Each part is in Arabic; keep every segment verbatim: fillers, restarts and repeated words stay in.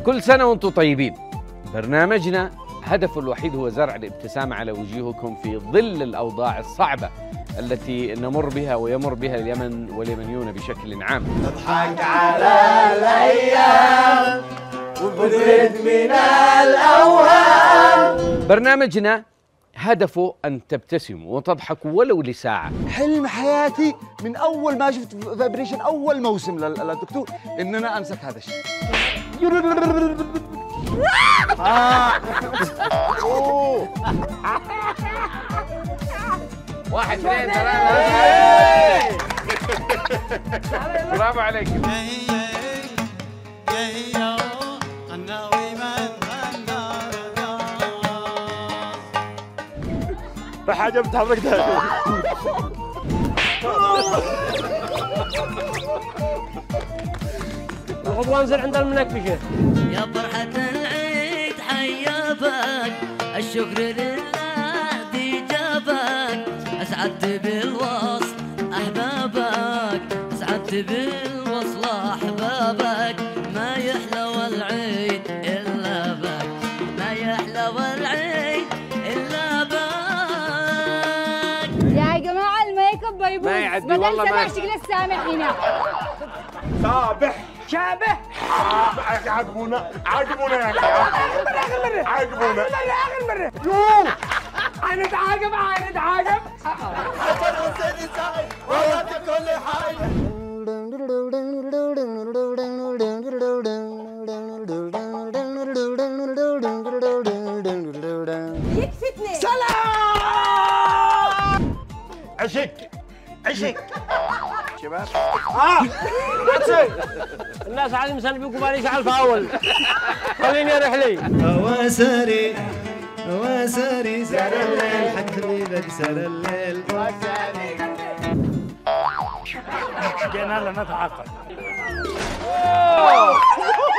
كل سنة وانتم طيبين. برنامجنا هدفه الوحيد هو زرع الابتسامة على وجوهكم في ظل الأوضاع الصعبة التي نمر بها ويمر بها اليمن واليمنيون بشكل عام. نضحك على الأيام وبنرد من الأوهام. برنامجنا هدفه أن تبتسموا وتضحكوا ولو لساعة. حلم حياتي من أول ما شفت فايبريشن أول موسم للدكتور إن أنا أمسك هذا الشيء. واحد اثنين ثلاثة. برافو عليك. راح عجبت حضرتك ده. الغضوان زر عند المنكبشة. يا فرحة العيد حيابك الشكر لله دي جابك أسعدت بالوصل أحبابك أسعدت بالوصل أحبابك ما يحلى والعيد إلا بك ما يحلى والعيد إلا بك. يا جماعة الميك اب بيبوظ ما يعدي بدل والله سبع ما شكل السامح هنا. صابح شابه. عاقبونا عاقبونا يا اخي. اخر مرة اخر مرة عاقبونا اخر مرة اخر مرة. يوه هنتعاقب هنتعاقب. حسن حسين سعيد والله في كل حاجة. يكفتني. سلام. عشق عشق شباب. اه الناس عادي مسلبيكم ماليش على الفاول. خليني اروح لي. واسري واسري سر الليل حق حبيبك سر الليل. جينا لنا نتعاقد.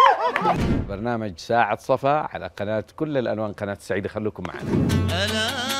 برنامج ساعة صفا على قناة كل الألوان، قناة سعيدة. خلوكم معنا.